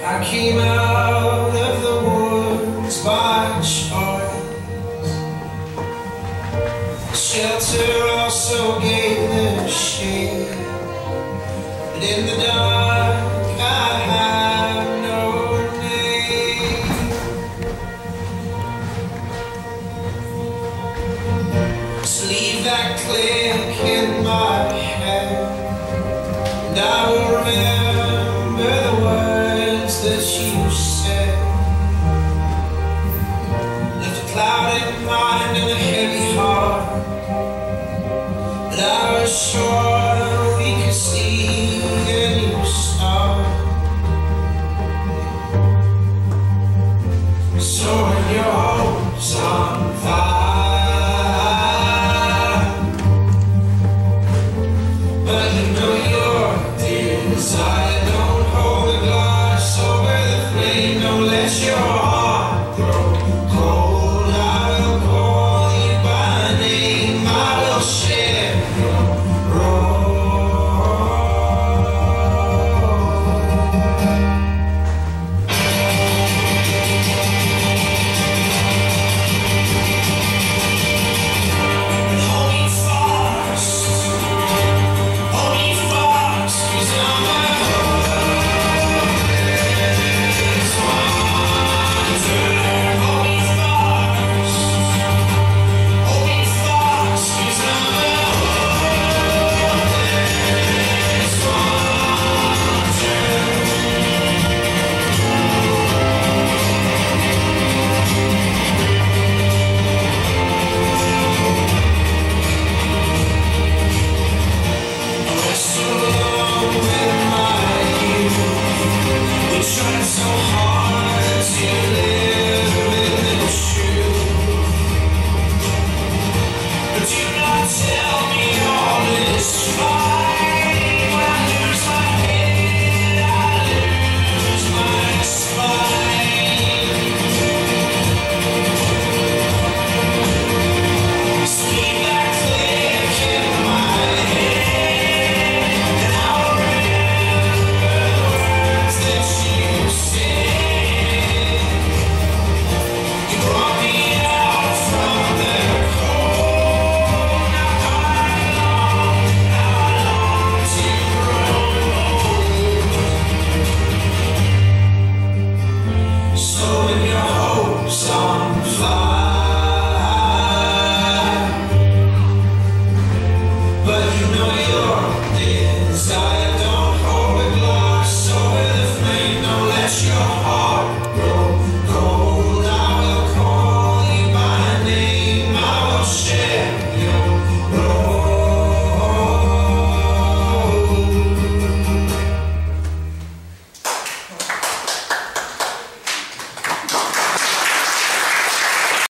I came out of the woods by choice. Shelter also gave them shade, but in the dark I have no name. Just leave that click in my head, and I will remember the words that you said.